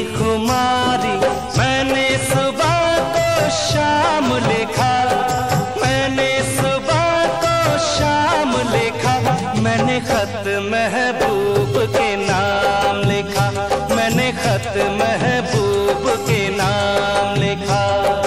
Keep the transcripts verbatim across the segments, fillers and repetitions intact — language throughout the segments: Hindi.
खुमारी मैंने सुबह को शाम लिखा, मैंने सुबह को शाम लिखा, मैंने खत महबूब के नाम लिखा, मैंने खत महबूब के नाम लिखा।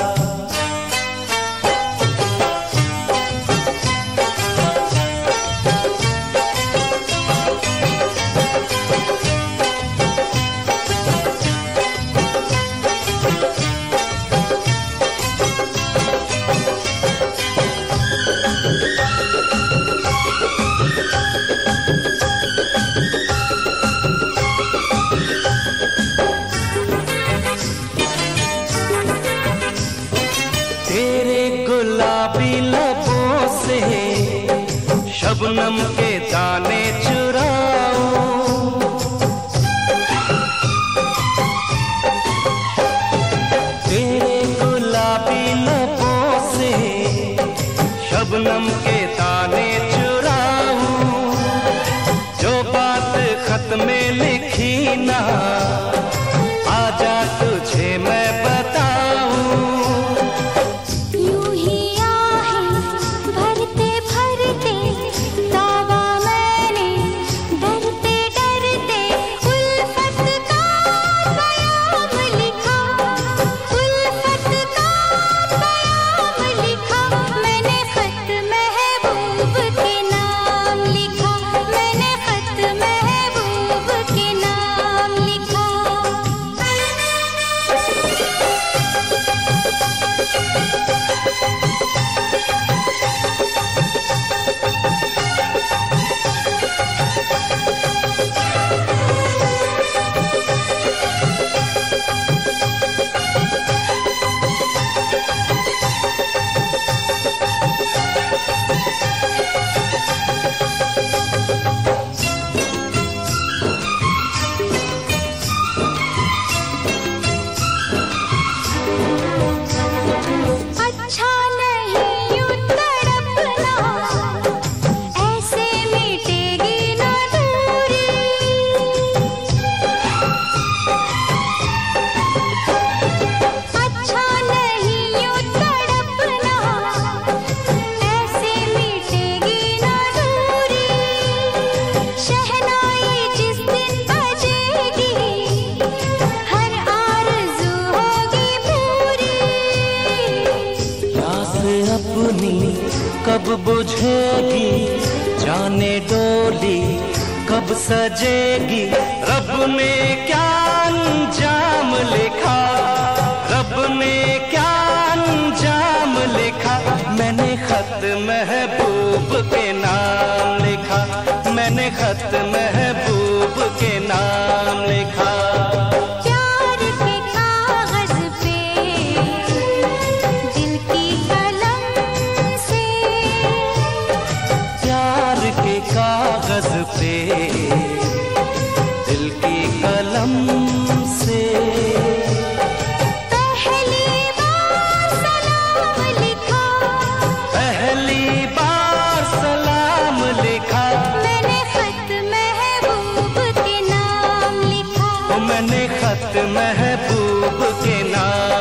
गुलाबी लबों से शबनम के दाने चुराऊं, तेरे गुलाबी लबों से शबनम के दाने चुराऊं, जो बात खत में लिखी ना आजा तुझे मैं बताऊं। अपनी कब बुझेगी जाने डोली कब सजेगी, रब ने क्या अंजाम लिखा, रब ने क्या अंजाम लिखा, मैंने खत महबूब के नाम लिखा, मैंने खत महबूब के नाम लिखा। कागज पे दिल की कलम से पहली बार सलाम लिखा, पहली बार सलाम लिखा, मैंने खत महबूब के नाम लिखा, मैंने खत महबूब के नाम